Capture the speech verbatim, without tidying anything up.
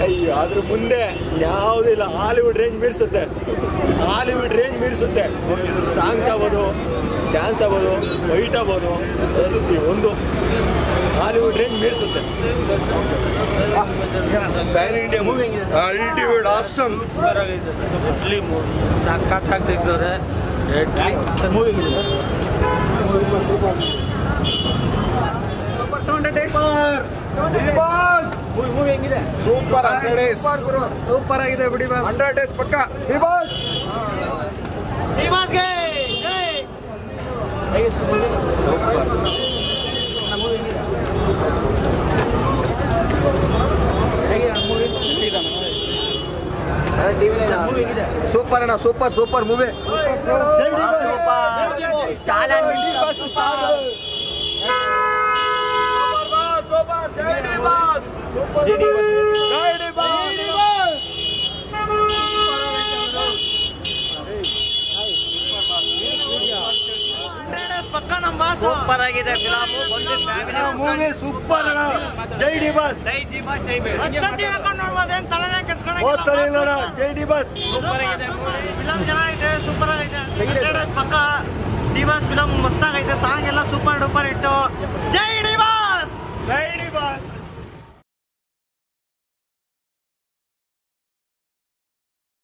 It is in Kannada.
ಅಯ್ಯೋ ಅದ್ರ ಮುಂದೆ ಯಾವುದಿಲ್ಲ. ಹಾಲಿವುಡ್ ರೇಂಜ್ ಮೀರಿಸುತ್ತೆ, ಹಾಲಿವುಡ್ ರೇಂಜ್ ಮೀರಿಸುತ್ತೆ. ಸಾಂಗ್ಸ್ ಆಗ್ಬೋದು, ಡ್ಯಾನ್ಸ್ ಆಗ್ಬೋದು, ಫೈಟ್ ಆಗ್ಬೋದು, ಒಂದು ಹಾಲಿವುಡ್ ರೇಂಜ್ ಮೀರಿಸುತ್ತೆ. Pan India movie ultimate awesome. ಇಡ್ಲಿ ಸಖತ್ತಾಗಿ ತೆಗ್ದವ್ರೆ. ಮೂವಿ ಮೂವಿ ಹೆಂಗಿದೆ? ಸೂಪರ್ ಹಂಡ್ರೆಡ್ ಡೇಸ್ ಸೂಪರ್ ಆಗಿದೆ ಬಿಡಿ ಬಾಸ್. ಹಂಡ್ರೆಡ್ ಡೇಸ್ ಪಕ್ಕ ಬಿ ಬಾಸ್. ಬಿ ಬಾಸ್ಗೆ ಸೂಪರ್ ಅಣ್ಣ, ಸೂಪರ್ ಸೂಪರ್ ಮೂವಿ. ಸೂಪರ್ ಆಗಿದೆ ಫಿಲಮ್. ಒಂದು ಫ್ಯಾಮಿಲಿ ಮೂವಿ ಸೂಪರ್ ಅಣ್ಣ. ಜೈ ಡಿ ಬಾಸ್. ಜೈ ಡಿ ಬಾಸ್ ಜೈ ಬಾಸ್. ಜೈ ಡಿ ಬಾಸ್. ಸೂಪರ್ ಆಗಿದೆ ಫಿಲಮ್, ಚೆನ್ನಾಗಿದೆ, ಸೂಪರ್ ಆಗಿದೆ. ಪಕ್ಕ ಡಿ ಬಾಸ್ ಫಿಲಮ್ ಮಸ್ತಾಗೈತೆ. ಸಾಂಗ್ ಎಲ್ಲ ಸೂಪರ್ ಡೂಪರ್ ಇಟ್ಟು.